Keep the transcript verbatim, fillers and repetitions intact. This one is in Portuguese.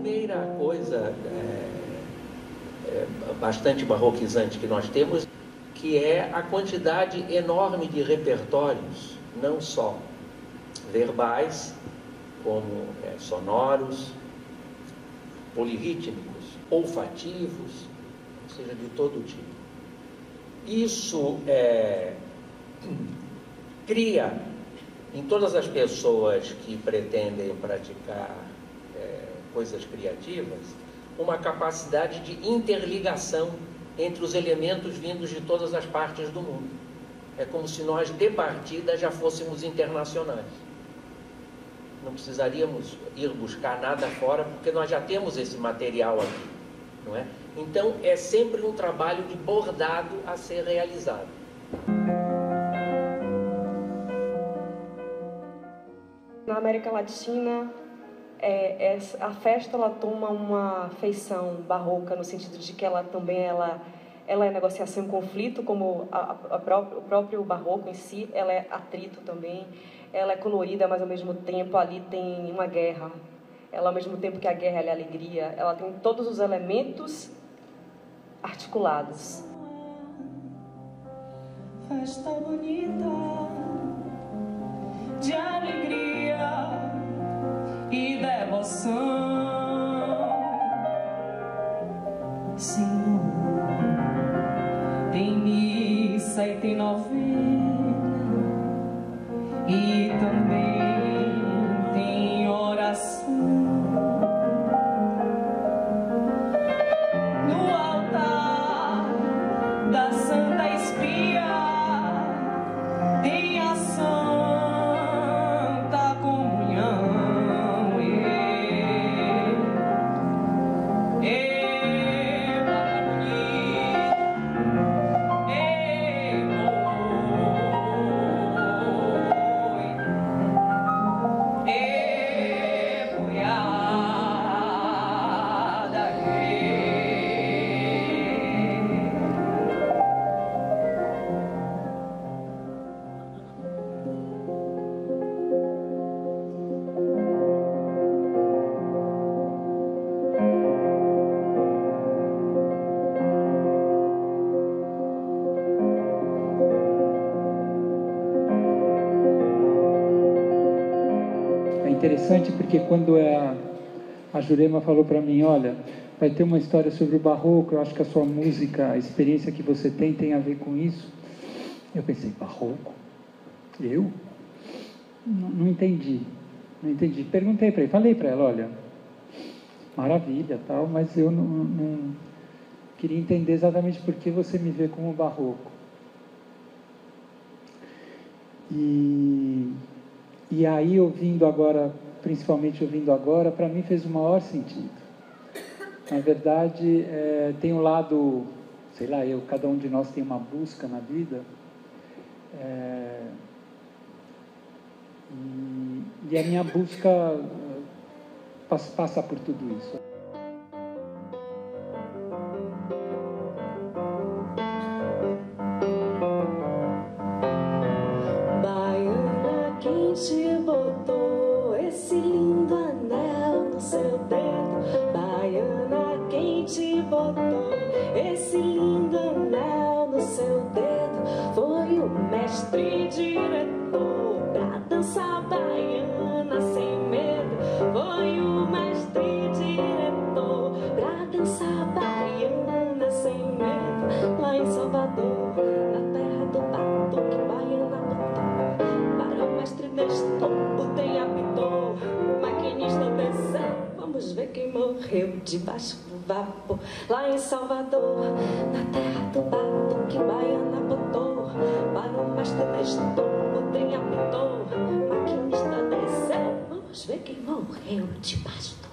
primeira coisa é, é, bastante barroquizante que nós temos, que é a quantidade enorme de repertórios, não só verbais, como é, sonoros, polirrítmicos, olfativos, ou seja, de todo tipo. Isso é, cria em todas as pessoas que pretendem praticar é, coisas criativas uma capacidade de interligação entre os elementos vindos de todas as partes do mundo. É como se nós, de partida, já fôssemos internacionais. Não precisaríamos ir buscar nada fora, porque nós já temos esse material aqui, não é? Então, é sempre um trabalho de bordado a ser realizado. Na América Latina, é, é, a festa ela toma uma feição barroca, no sentido de que ela também ela, ela é negociação e conflito, como a, a próprio, o próprio barroco em si, ela é atrito também, ela é colorida, mas ao mesmo tempo ali tem uma guerra. Ela, ao mesmo tempo que a guerra ela é alegria, ela tem todos os elementos articulados. Festa bonita de alegria e devoção, Senhor. Tem missa e tem novena e também tem oração. No altar da Santa Espia tem a Santa Comunhão. E, e, Baba bonita, e, boi, e, boiada, e. É interessante porque quando a, a Jurema falou para mim, olha, vai ter uma história sobre o barroco, eu acho que a sua música, a experiência que você tem, tem a ver com isso. Eu pensei, barroco? Eu? Não, não entendi, não entendi. Perguntei para ele, falei para ela, olha, maravilha, tal, mas eu não, não queria entender exatamente por que você me vê como barroco. E... E aí, ouvindo agora, principalmente ouvindo agora, para mim fez o maior sentido. Na verdade, é, tem um lado, sei lá, eu, cada um de nós tem uma busca na vida, é, e, e a minha busca passa, passa por tudo isso. Te botou esse lindo anel no seu dedo, baiana, quem te botou esse lindo anel no seu dedo? Foi o mestre diretor pra dançar baiana sem medo. Foi o mestre diretor pra dançar baiana sem medo. Lá em Salvador, na terra do batuque, baiana botou para o mestre Nestor, o trem apitou, maquinista desceu, vamos ver quem morreu debaixo do vapor. Lá em Salvador, na terra do batuque, baiana botou para o mestre Nestor, o trem apitou, maquinista desceu, vamos ver quem morreu debaixo do